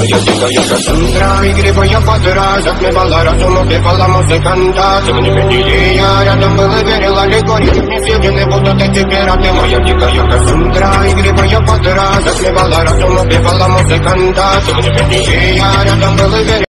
Моя дикая Кассандра, игривая подра, затмевала разум, убивала музыканта. Тем не менее я рядом был и верил аллегории. Не съедены будут эти пираты. Моя дикая Кассандра, игривая подра, затмевала разум, убивала музыканта. Тем не менее я рядом был и верил.